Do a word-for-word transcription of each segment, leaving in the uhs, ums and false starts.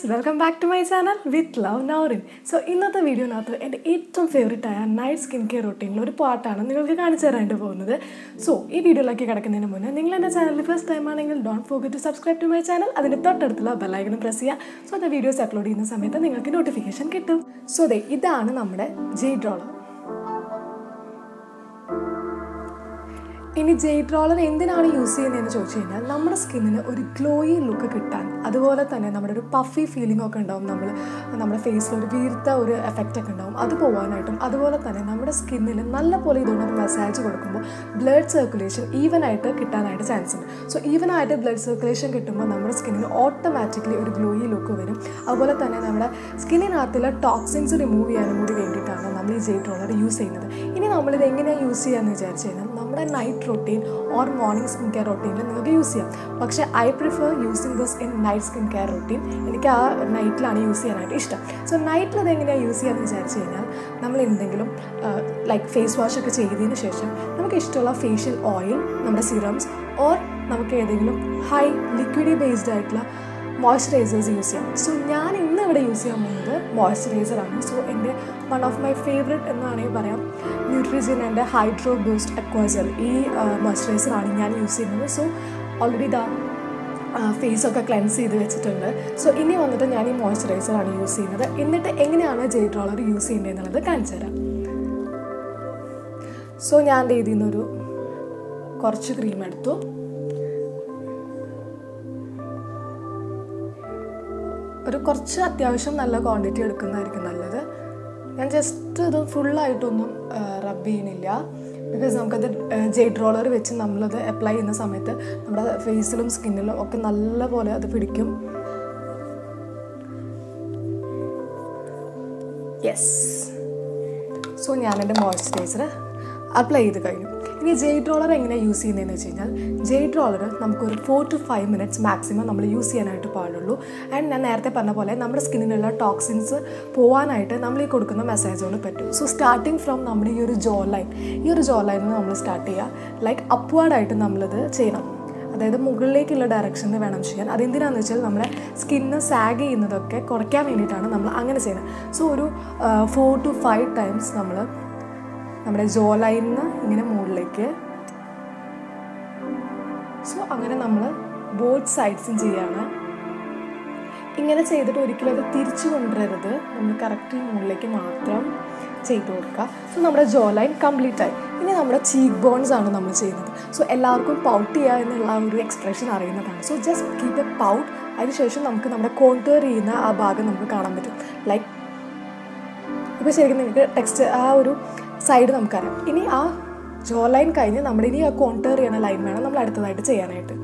welcome back to my channel with Love Naurin. So ഇന്നത്തെ വീഡിയോനകത്ത് എൻ്റെ ഏറ്റവും ഫേവറേറ്റ് ആയ നൈറ്റ് സ്കിൻ കെയർ റൂട്ടീനിൽ ഒരു പാർട്ടാണ് നിങ്ങൾക്ക് കാണിച്ചു തരാനായിട്ട് പോകുന്നത്. സോ ഈ വീഡിയോയിലേക്ക് കിടക്കുന്നതിന് മുന്നേ നിങ്ങൾ എൻ്റെ ചാനലിൽ ഫസ്റ്റ് ടൈം ആണെങ്കിൽ don't forget to subscribe to my channel. അതിൻ്റെ തൊട്ടടുത്തുള്ള ബെല്ലൈക്കൺ പ്രസ് ചെയ്യുക. സോ അത് വീഡിയോസ് അപ്ലോഡ് ചെയ്യുന്ന സമയത്ത് നിങ്ങൾക്ക് നോട്ടിഫിക്കേഷൻ കിട്ടും. സോ ദേ ഇതാണ് നമ്മുടെ ജെയ്ഡ് റോളർ. ഇനി ജെയ്ഡ് റോളർ എന്തിനാണ് യൂസ് ചെയ്യുന്നതെന്ന് ചോദിച്ചു കഴിഞ്ഞാൽ നമ്മുടെ സ്കിന്നിന് ഒരു ഗ്ലോയി ലുക്ക് കിട്ടാൻ, അതുപോലെ തന്നെ നമ്മുടെ ഒരു പഫി ഫീലിംഗ് ഒക്കെ ഉണ്ടാവും, നമ്മൾ നമ്മുടെ ഫേസിൽ ഒരു വീർത്ത ഒരു എഫക്റ്റ് ഒക്കെ ഉണ്ടാവും, അത് പോകാനായിട്ടും അതുപോലെ തന്നെ നമ്മുടെ സ്കിന്നിൽ നല്ല പോലെ ഇതുകൊണ്ട് മസാജ് കൊടുക്കുമ്പോൾ ബ്ലഡ് സർക്കുലേഷൻ ഈവൻ ആയിട്ട് കിട്ടാനായിട്ട് ചാൻസ് ഉണ്ട്. സോ ഈവൻ ആയിട്ട് ബ്ലഡ് സർക്കുലേഷൻ കിട്ടുമ്പോൾ നമ്മുടെ സ്കിന്നിന് ഓട്ടോമാറ്റിക്കലി ഒരു ഗ്ലോയി ലുക്ക് വരും. അതുപോലെ തന്നെ നമ്മുടെ സ്കിന്നിനകത്തുള്ള ടോക്സിൻസ് റിമൂവ് ചെയ്യാനും കൂടി വേണ്ടിയിട്ടാണ് നമ്മൾ ഈ ജെയ്ഡ് റോളർ യൂസ് ചെയ്യുന്നത്. ഇനി നമ്മളിത് എങ്ങനെയാണ് യൂസ് ചെയ്യാമെന്ന് വിചാരിച്ചു കഴിഞ്ഞാൽ നമ്മുടെ night routine or morning skin care റൊട്ടീനിൽ നിങ്ങൾക്ക് യൂസ് ചെയ്യാം. പക്ഷേ I prefer using this in night skin care routine. എനിക്ക് ആ നൈറ്റിലാണ് യൂസ് ചെയ്യാനായിട്ട് ഇഷ്ടം. സോ നൈറ്റിൽ അത് എങ്ങനെയാണ് യൂസ് ചെയ്യാമെന്ന് വിചാരിച്ചു കഴിഞ്ഞാൽ നമ്മൾ എന്തെങ്കിലും ലൈക്ക് ഫേസ് വാഷ് ഒക്കെ ചെയ്തതിന് ശേഷം നമുക്ക് ഇഷ്ടമുള്ള ഫേഷ്യൽ ഓയിൽ, നമ്മുടെ സിറംസ് ഓർ നമുക്ക് ഏതെങ്കിലും ഹൈ ലിക്വിഡി ബേസ്ഡ് ആയിട്ടുള്ള മോയ്സ്ചറൈസേഴ്സ് യൂസ് ചെയ്യാം. സോ ഞാൻ ഇന്ന് ഇവിടെ യൂസ് ചെയ്യാൻ പോകുന്നത് മോയ്സ്ചറൈസറാണ്. സോ എൻ്റെ വൺ ഓഫ് മൈ ഫേവറേറ്റ് എന്ന് വേണമെങ്കിൽ പറയാം ന്യൂട്രിജിൻ്റെ ഹൈഡ്രോ ബൂസ്റ്റ് അക്വാജൽ ഈ മോയ്സ്ചറൈസറാണ് ഞാൻ യൂസ് ചെയ്യുന്നത്. സോ ഓൾറെഡി ഇതാ ഫേസൊക്കെ ക്ലെൻസ് ചെയ്ത് വെച്ചിട്ടുണ്ട്. സോ ഇനി വന്നിട്ട് ഞാൻ ഈ മോയ്സ്ചറൈസറാണ് യൂസ് ചെയ്യുന്നത്. എന്നിട്ട് എങ്ങനെയാണ് ജെയ്ഡ് റോളർ യൂസ് ചെയ്യേണ്ടത് എന്നുള്ളത് കാണിച്ചു തരാം. സോ ഞാൻ ഇതിൽ നിന്നൊരു കുറച്ച് ക്രീം എടുത്തു. ഒരു കുറച്ച് അത്യാവശ്യം നല്ല ക്വാണ്ടിറ്റി എടുക്കുന്നതായിരിക്കും നല്ലത്. ഞാൻ ജസ്റ്റ് ഇത് ഫുള്ളായിട്ടൊന്നും റബ്ബ് ചെയ്യുന്നില്ല, ബിക്കോസ് നമുക്കത് ജെയ്ഡ് റോളർ വെച്ച് നമ്മളത് അപ്ലൈ ചെയ്യുന്ന സമയത്ത് നമ്മുടെ ഫേസിലും സ്കിന്നിലും ഒക്കെ നല്ല പോലെ അത് പിടിക്കും. യെസ്. സോ ഞാൻ എൻ്റെ മോയ്സ്ചറൈസർ അപ്ലൈ ചെയ്ത് കഴിഞ്ഞു. ഇനി ജെയ്ഡ് റോളർ എങ്ങനെയാണ് യൂസ് ചെയ്യുന്നതെന്ന് വെച്ച് കഴിഞ്ഞാൽ ജെയ്ഡ് റോളർ നമുക്കൊരു four two five minutes maximum നമ്മൾ യൂസ് ചെയ്യാനായിട്ട് പാടുള്ളൂ. ആൻഡ് ഞാൻ നേരത്തെ പറഞ്ഞ പോലെ നമ്മുടെ സ്കിന്നിലുള്ള ടോക്സിൻസ് പോകാനായിട്ട് നമ്മൾ ഈ കൊടുക്കുന്ന മസാജ് കൊണ്ട് പറ്റും. സോ സ്റ്റാർട്ടിങ് ഫ്രം നമ്മുടെ ഈ ഒരു ജോ ലൈൻ ഈ ഒരു ജോ ലൈനിൽ നമ്മൾ സ്റ്റാർട്ട് ചെയ്യുക. ലൈക്ക് അപ്വേർഡായിട്ട് നമ്മളിത് ചെയ്യണം, അതായത് മുകളിലേക്കുള്ള ഡയറക്ഷനിൽ വേണം ചെയ്യാൻ. അതെന്തിനാണെന്ന് വെച്ചാൽ നമ്മുടെ സ്കിന്ന് സാഗ് ചെയ്യുന്നതൊക്കെ കുറയ്ക്കാൻ വേണ്ടിയിട്ടാണ് നമ്മൾ അങ്ങനെ ചെയ്യുന്നത്. സോ ഒരു ഫോർ ടു ഫൈവ് ടൈംസ് നമ്മൾ നമ്മുടെ ജോ ലൈനിൽ നിന്ന് ഇങ്ങനെ മുകളിലേക്ക്. സോ അങ്ങനെ നമ്മൾ ബോത്ത് സൈഡ്സും ചെയ്യാണ്. ഇങ്ങനെ ചെയ്തിട്ട് ഒരിക്കലും അത് തിരിച്ചു കൊണ്ടുവരരുത്, നമ്മൾ കറക്റ്റ് മുകളിലേക്ക് മാത്രം ചെയ്ത് കൊടുക്കുക. സോ നമ്മുടെ ജോ ലൈൻ കംപ്ലീറ്റ് ആയി. ഇനി നമ്മുടെ ചീക്ക് ബോൺസ് ആണ് നമ്മൾ ചെയ്യുന്നത്. സോ എല്ലാവർക്കും പൗട്ട് ചെയ്യുക എന്നുള്ള ഒരു എക്സ്പ്രഷൻ അറിയുന്നതാണ്. So just keep a pout. അതിനുശേഷം നമുക്ക് നമ്മുടെ കോൺടൂർ ചെയ്യുന്ന ആ ഭാഗം നമുക്ക് കാണാൻ പറ്റും. ലൈക്ക് ഇപ്പോൾ ശരിക്കും നിങ്ങൾക്ക് ടെക്സ്റ്റ് ആ ഒരു സൈഡ് നമുക്കറിയാം. ഇനി ആ ജോ ലൈൻ കഴിഞ്ഞ് നമ്മുടെ ഇനി ആ കോൺടൂർ ചെയ്യുന്ന ലൈൻ വേണം നമ്മൾ അടുത്തതായിട്ട് ചെയ്യാനായിട്ട്.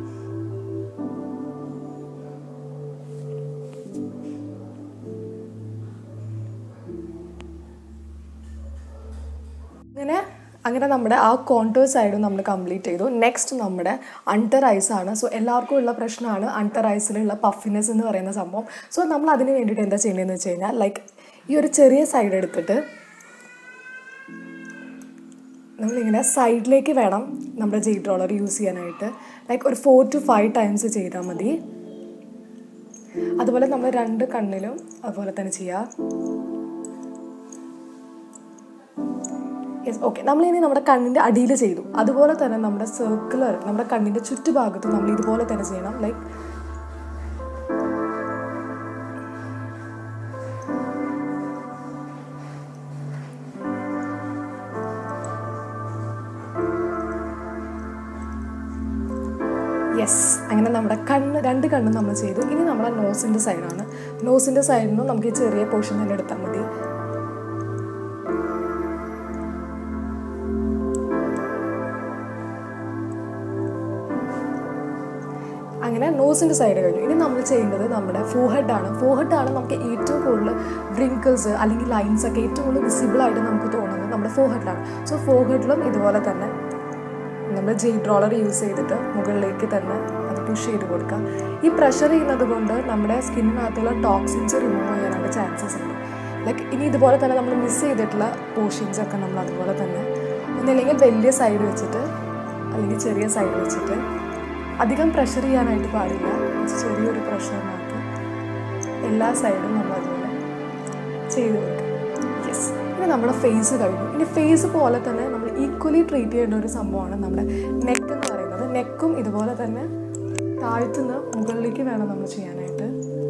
അങ്ങനെ അങ്ങനെ നമ്മുടെ ആ കോൺടൂർ സൈഡും നമ്മൾ കംപ്ലീറ്റ് ചെയ്തു. നെക്സ്റ്റ് നമ്മുടെ അണ്ടർ ഐസ് ആണ്. സോ എല്ലാവർക്കും ഉള്ള പ്രശ്നമാണ് അണ്ടർ ഐസിലുള്ള പഫിനെസ് എന്ന് പറയുന്ന സംഭവം. സോ നമ്മൾ അതിന് വേണ്ടിയിട്ട് എന്താ ചെയ്യേണ്ടതെന്ന് വെച്ച് കഴിഞ്ഞാൽ ലൈക്ക് ഈ ഒരു ചെറിയ സൈഡ് എടുത്തിട്ട് നമ്മളിങ്ങനെ സൈഡിലേക്ക് വേണം നമ്മുടെ ജെയ്ഡ് റോളർ യൂസ് ചെയ്യാനായിട്ട്. ലൈക്ക് ഒരു ഫോർ ടു ഫൈവ് ടൈംസ് ചെയ്താൽ മതി. അതുപോലെ നമ്മൾ രണ്ട് കണ്ണിലും അതുപോലെ തന്നെ ചെയ്യുക. Yes, okay. നമ്മളിനി നമ്മുടെ കണ്ണിൻ്റെ അടിയിൽ ചെയ്തു, അതുപോലെ തന്നെ നമ്മുടെ സർക്കുലർ നമ്മുടെ കണ്ണിൻ്റെ ചുറ്റുഭാഗത്തും നമ്മൾ ഇതുപോലെ തന്നെ ചെയ്യണം. Like yes. അങ്ങനെ നമ്മുടെ കണ്ണ് രണ്ട് കണ്ണും നമ്മൾ ചെയ്തു. ഇനി നമ്മുടെ നോസിൻ്റെ സൈഡാണ്. നോസിൻ്റെ സൈഡിൽ നിന്നും നമുക്ക് ഈ ചെറിയ പോർഷൻ തന്നെ എടുത്താൽ മതി. അങ്ങനെ നോസിൻ്റെ സൈഡ് കഴിഞ്ഞു. ഇനി നമ്മൾ ചെയ്യേണ്ടത് നമ്മുടെ ഫോർഹെഡാണ്. ഫോർഹെഡാണ് നമുക്ക് ഏറ്റവും കൂടുതൽ വ്രിങ്കിൾസ് അല്ലെങ്കിൽ ലൈൻസ് ഒക്കെ ഏറ്റവും കൂടുതൽ വിസിബിളായിട്ട് നമുക്ക് തോന്നുന്നത് നമ്മുടെ ഫോർഹെഡിലാണ്. സോ ഫോർഹെഡിലും ഇതുപോലെ തന്നെ നമ്മൾ ജെയ്ഡ് റോളർ യൂസ് ചെയ്തിട്ട് മുകളിലേക്ക് തന്നെ അത് പുഷ് ചെയ്ത് കൊടുക്കുക. ഈ പ്രഷർ ചെയ്യുന്നത് കൊണ്ട് നമ്മുടെ സ്കിന്നിനകത്തുള്ള ടോക്സിൻസ് റിമൂവ് ചെയ്യാനുള്ള ചാൻസസ് ഉണ്ട്. ലൈക്ക് ഇനി ഇതുപോലെ തന്നെ നമ്മൾ മിസ് ചെയ്തിട്ടുള്ള പോർഷൻസൊക്കെ നമ്മൾ അതുപോലെ തന്നെ ഒന്നില്ലെങ്കിൽ വലിയ സൈഡ് വെച്ചിട്ട് അല്ലെങ്കിൽ ചെറിയ സൈഡ് വെച്ചിട്ട് അധികം പ്രഷർ ചെയ്യാനായിട്ട് പാടില്ല, ചെറിയൊരു പ്രഷർ മാത്രം എല്ലാ സൈഡും നമ്മൾ അതുപോലെ ചെയ്ത് കൊടുക്കുക. യെസ്, ഇനി നമ്മുടെ ഫേസ് കഴിഞ്ഞു. ഇനി ഫേസ് പോലെ തന്നെ നമ്മൾ ഈക്വലി ട്രീറ്റ് ചെയ്യേണ്ട ഒരു സംഭവമാണ് നമ്മുടെ നെക്ക് എന്ന് പറയുന്നത്. നെക്കും ഇതുപോലെ തന്നെ താഴ്ത്തുന്ന മുകളിലേക്ക് വേണം നമ്മൾ ചെയ്യാനായിട്ട്.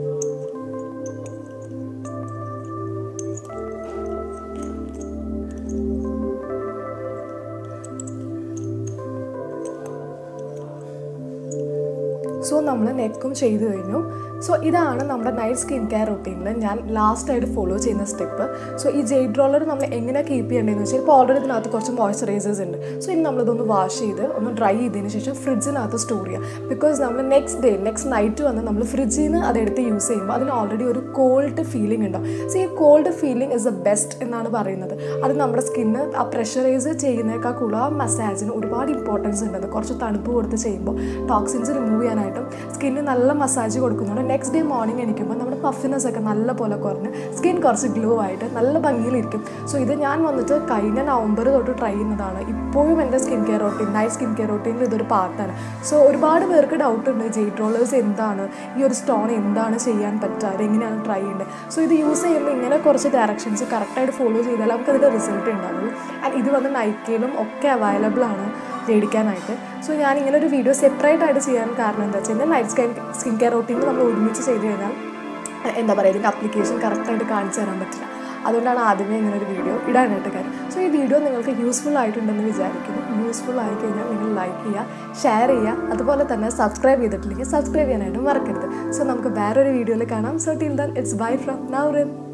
സോ നമ്മൾ നെക്കും ചെയ്ത് കഴിഞ്ഞു. സോ ഇതാണ് നമ്മുടെ നൈറ്റ് സ്കിൻ കെയർ റൊട്ടീനിൽ ഞാൻ ലാസ്റ്റായിട്ട് ഫോളോ ചെയ്യുന്ന സ്റ്റെപ്പ്. സോ ഈ ജെയ്ഡ് റോളർ നമ്മൾ എങ്ങനെ കീപ്പ് ചെയ്യേണ്ടതെന്ന് വെച്ചാൽ ഇപ്പോൾ ഓൾറെഡി ഇതിനകത്ത് കുറച്ച് മോയ്സ്ചറൈസേഴ്സ് ഉണ്ട്. സോ ഇനി നമ്മളിതൊന്ന് വാഷ് ചെയ്ത് ഒന്ന് ഡ്രൈ ചെയ്തതിന് ശേഷം ഫ്രിഡ്ജിനകത്ത് സ്റ്റോർ ചെയ്യുക. ബിക്കോസ് നമ്മൾ നെക്സ്റ്റ് ഡേ നെക്സ്റ്റ് നൈറ്റ് വന്ന് നമ്മൾ ഫ്രിഡ്ജിൽ നിന്ന് അതെടുത്ത് യൂസ് ചെയ്യുമ്പോൾ അതിന് ഓൾറെഡി ഒരു കോൾഡ് ഫീലിംഗ് ഉണ്ടാവും. സോ ഈ cold feeling is the best എന്നാണ് പറയുന്നത്. അത് നമ്മുടെ സ്കിന്ന് ആ പ്രഷറൈസ് ചെയ്യുന്നതിനേക്കാൾ കൂടുതൽ ആ മസാജിന് ഒരുപാട് ഇമ്പോർട്ടൻസ് ഉണ്ട്. അത് കുറച്ച് തണുപ്പ് കൊടുത്ത് ചെയ്യുമ്പോൾ ടോക്സിൻസ് റിമൂവ് ചെയ്യാനായിട്ടും സ്കിന്നിന് നല്ല മസാജ് കൊടുക്കുന്നുണ്ട്. നെക്സ്റ്റ് ഡേ മോർണിംഗ് എണീക്കുമ്പോൾ നമ്മുടെ പഫിനെസ് ഒക്കെ നല്ല പോലെ കുറഞ്ഞ് സ്കിൻ കുറച്ച് ഗ്ലോ ആയിട്ട് നല്ല ഭംഗിയിലിരിക്കും. സോ ഇത് ഞാൻ വന്നിട്ട് കഴിഞ്ഞ നവംബർ തൊട്ട് ട്രൈ ചെയ്യുന്നതാണ്. ഇപ്പോഴും എൻ്റെ skin care routine night skin care റൊട്ടീനിൽ ഇതൊരു പാർട്ടാണ്. സോ ഒരുപാട് പേർക്ക് ഡൗട്ട് ഉണ്ട് ജെയ്ഡ് റോളേഴ്സ് എന്താണ്, ഈ ഒരു സ്റ്റോൺ എന്താണ് ചെയ്യാൻ പറ്റുക, അതെങ്ങനെയാണ് ട്രൈ ചെയ്യേണ്ടത്. സോ ഇത് യൂസ് ചെയ്യുമ്പോൾ ഇങ്ങനെ കുറച്ച് ഡയറക്ഷൻസ് കറക്റ്റായിട്ട് ഫോളോ ചെയ്താൽ നമുക്ക് അതിൻ്റെ റിസൾട്ട് ഉണ്ടാവുള്ളൂ. ആൻഡ് ഇത് വന്ന് നൈക്കയിലും ഒക്കെ അവൈലബിൾ ആണ് മേടിക്കാനായിട്ട്. സോ ഞാൻ ഇങ്ങനെ ഒരു വീഡിയോ സെപ്പറേറ്റ് ആയിട്ട് ചെയ്യാൻ കാരണം എന്താ വെച്ച് കഴിഞ്ഞാൽ നൈറ്റ് സ്കിൻ സ്കിൻ കെയർ റൊട്ടീനിൽ നമ്മൾ ഒരുമിച്ച് ചെയ്ത് കഴിഞ്ഞാൽ എന്താ പറയുക ഇതിൻ്റെ അപ്ലിക്കേഷൻ കറക്റ്റായിട്ട് കാണിച്ചു തരാൻ പറ്റില്ല. അതുകൊണ്ടാണ് ആദ്യമേ ഇങ്ങനെ ഒരു വീഡിയോ ഇടാനായിട്ട് കാര്യം. സോ ഈ വീഡിയോ നിങ്ങൾക്ക് യൂസ്ഫുൾ ആയിട്ടുണ്ടെന്ന് വിചാരിക്കുന്നു. യൂസ്ഫുൾ ആയി കഴിഞ്ഞാൽ നിങ്ങൾ ലൈക്ക് ചെയ്യുക, ഷെയർ ചെയ്യുക, അതുപോലെ തന്നെ സബ്സ്ക്രൈബ് ചെയ്തിട്ടില്ലെങ്കിൽ സബ്സ്ക്രൈബ് ചെയ്യാനായിട്ട് മറക്കരുത്. സോ നമുക്ക് വേറൊരു വീഡിയോയിൽ കാണാം. So till then it's bye from Nourin.